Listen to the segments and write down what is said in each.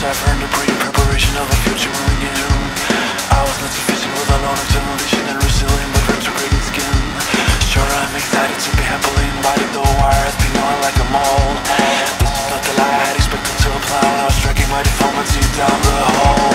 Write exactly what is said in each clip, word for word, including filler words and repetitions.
cipher and debris in preparation of a future moving in. I was not sufficient with a long nocturnal vision and resilient but retrograding skin. Sure, I'm excited to be happily invited, though wire has been on like a mole. This is not the lie I had expected to apply when I was striking my deformity down the hole.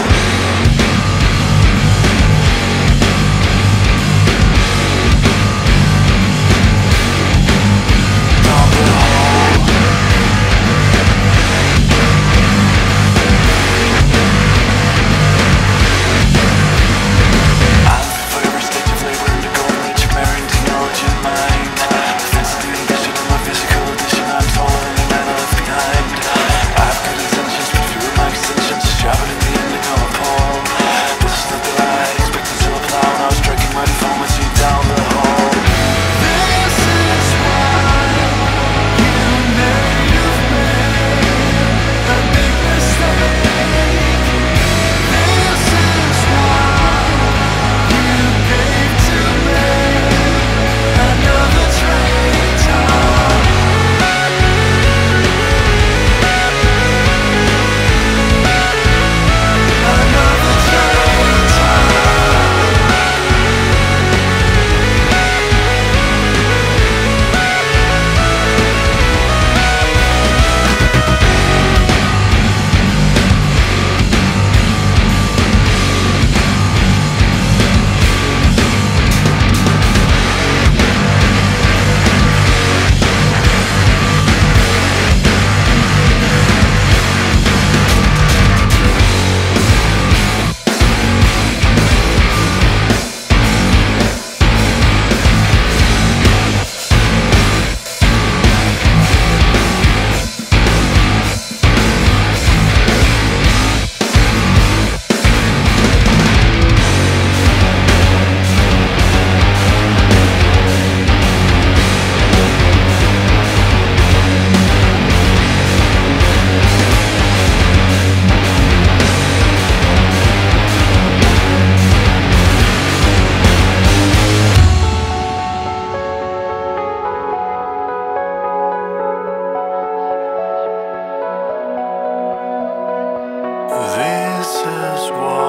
This is what